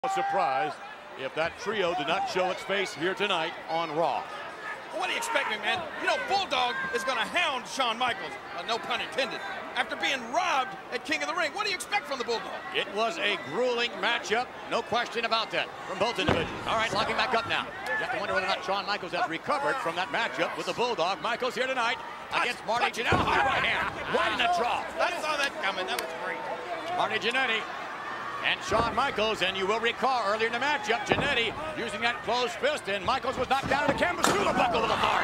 Surprised if that trio did not show its face here tonight on Raw. What do you expect, man? You know, Bulldog is going to hound Shawn Michaels, no pun intended, after being robbed at King of the Ring. What do you expect from the Bulldog? It was a grueling matchup, no question about that, from both individuals. All right, locking back up now. You have to wonder whether or not Shawn Michaels has recovered from that matchup with the Bulldog. Michaels here tonight against Marty Jannetty. Right hand, right in the draw. I saw that coming. That was great. Marty Jannetty and Shawn Michaels, and you will recall earlier in the matchup, Jannetty using that closed fist, and Michaels was knocked down to the canvas through the buckle with authority.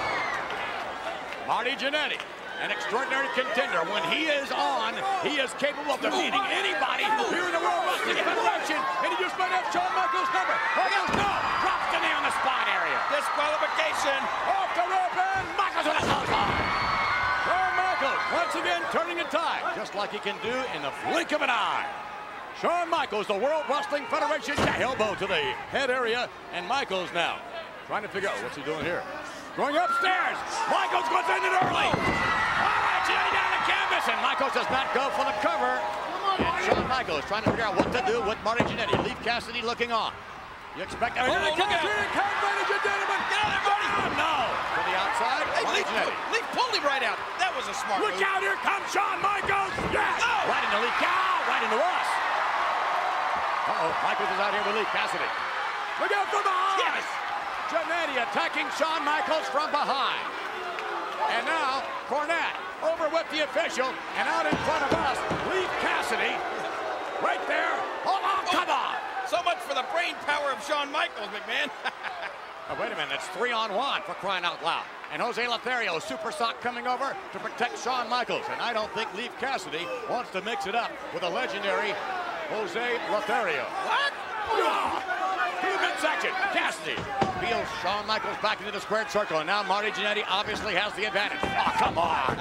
Marty Jannetty, an extraordinary contender. When he is on, he is capable of defeating anybody here in the World Wrestling Federation, and he just might have Shawn Michaels' number. Michaels, no! Drops the knee on the spot area. Disqualification. Off the rope, and Michaels with a clothesline. Shawn Michaels, once again, turning the tide, just like he can do in the blink of an eye. Shawn Michaels, the World Wrestling Federation, elbow to the head area, and Michaels now trying to figure out what's he doing here. Going upstairs, Michaels goes in it early. All right, Jannetty down the canvas, and Michaels does not go for the cover. And Shawn Michaels trying to figure out what to do with Marty Jannetty. Leif Cassidy looking on. You expect that? Look out! Ladies and gentlemen. Get out there, Marty! No! To the outside, Hey, Leif pulled him right out. That was a smart move. Look out, here comes Shawn Michaels! Yes! Oh. Right into Leif, right into us. Uh-oh, Michaels is out here with Leif Cassidy. Look out from behind! Yes! Jannetty attacking Shawn Michaels from behind. And now, Cornette over with the official, and out in front of us, Leif Cassidy. Right there. Hold on, come on! So much for the brain power of Shawn Michaels, McMahon. Oh, wait a minute, it's 3-on-1 for crying out loud. And Jose Lothario, Super Sock coming over to protect Shawn Michaels. And I don't think Leif Cassidy wants to mix it up with a legendary Jose Lothario. What? To the midsection, Cassidy feels Shawn Michaels back into the squared circle. And now Marty Jannetty obviously has the advantage. Oh, come on.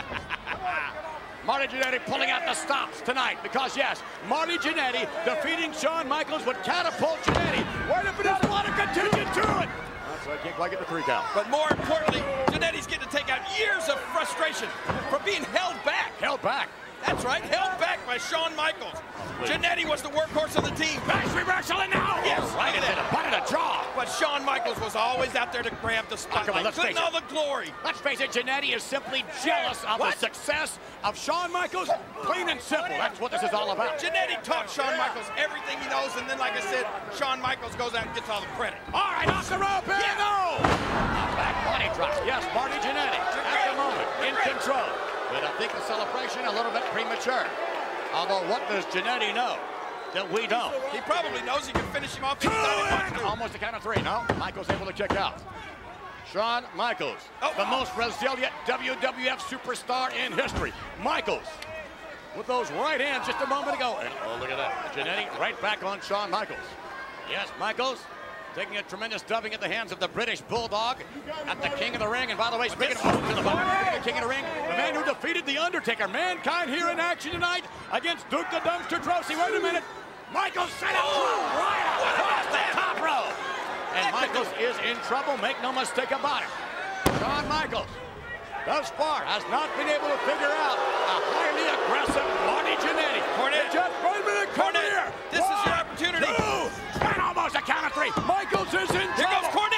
Marty Jannetty pulling out the stops tonight because, yes, Marty Jannetty defeating Shawn Michaels would catapult Jannetty right up, and there's a lot of contingent to it. So I can't quite get the 3 count. But more importantly, Jannetty's getting to take out years of frustration from being held back. Held back. That's right, held back by Shawn Michaels. Jannetty was the workhorse of the team. Nice reversal, and now! Yes, right into the butt of the jaw. But Shawn Michaels was always out there to grab the spotlight. Couldn't all the glory. Let's face it, Jannetty is simply jealous of the success of Shawn Michaels. Plain and simple, that's what this is all about. Jannetty taught Shawn Michaels everything he knows, and then, like I said, Shawn Michaels goes out and gets all the credit. All right, off the rope, and no! Back body drop. Yes, Marty Jannetty at the moment in control. But I think the celebration a little bit premature. Although, what does Jannetty know that we don't? He probably knows he can finish him off. Almost a count of 3. No, Michaels able to kick out. Shawn Michaels, the most resilient WWF superstar in history. Michaels with those right hands just a moment ago. And, oh, look at that. Jannetty right back on Shawn Michaels. Yes, Michaels taking a tremendous dubbing at the hands of the British Bulldog at the King of the Ring. And by the way, speaking of the King of the Ring, the man who defeated The Undertaker, Mankind, here in action tonight against Duke the Dumpster Droese. Wait a minute. Michaels set up right across the top row. And Michaels is in trouble. Make no mistake about it. Shawn Michaels, thus far, has not been able to figure out a highly aggressive Marty Jannetty. Cornette. Just 1 minute, come Cornette. here. This is your opportunity. 2, and almost a count of 3. Michaels is in trouble. Here goes Cornette.